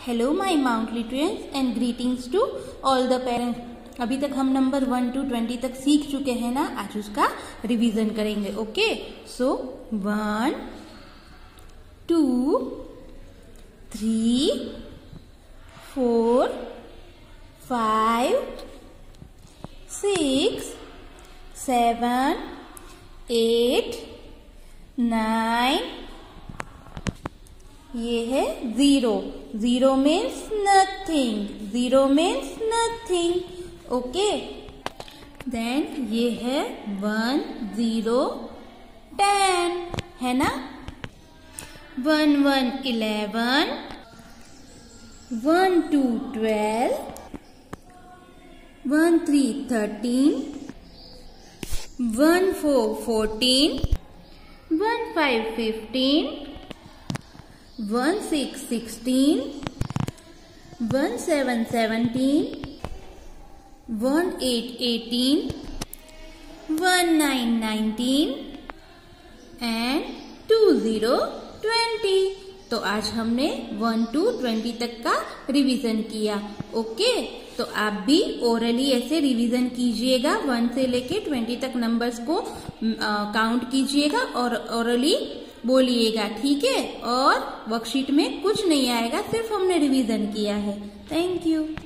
Hello my माउंटली twins and greetings to all the parents. अभी तक हम नंबर 1 to 20 तक सीख चुके हैं ना, आज उसका रिवीजन करेंगे। Okay, so 1 2 3 4 5 6 7 8 9। ये है 0। 0 means nothing. 0 means nothing. Okay, then ये है 1 0 10 है ना। 1 1 11 1 2 12 1 3 13 1 4 14 1 5 15 1 6 16 1 7 17 1 8 18 1 9 19 एंड 2 0 20। तो आज हमने 1 to 20 तक का रिवीजन किया। ओके, तो आप भी ओरली ऐसे रिवीजन कीजिएगा। 1 से लेके 20 तक नंबर्स को काउंट कीजिएगा और ओरली बोलिएगा, ठीक है। और वर्कशीट में कुछ नहीं आएगा, सिर्फ हमने रिवीजन किया है। Thank you.